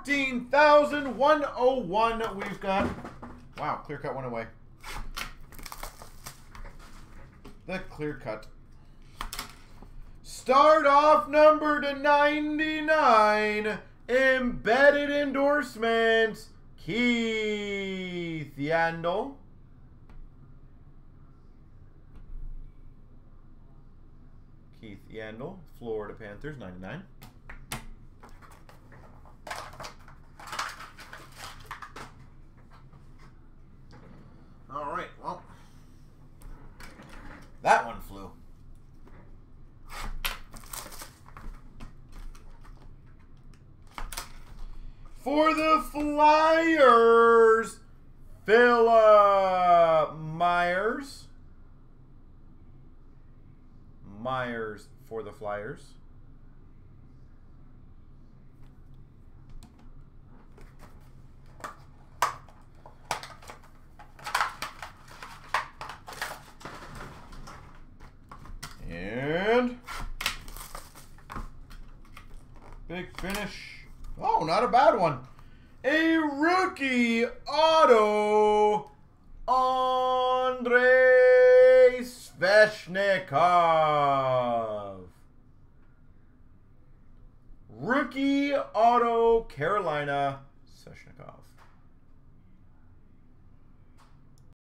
14,101 we've got. Wow, clear cut went away. The clear cut. Start off number to 99. Embedded endorsements. Keith Yandel. Keith Yandel, Florida Panthers, 99. All right, well, that one flew. For the Flyers, Philip Myers. Myers for the Flyers. And big finish. Oh, not a bad one. A rookie auto, Andrei Sveshnikov. Rookie auto, Carolina, Sveshnikov.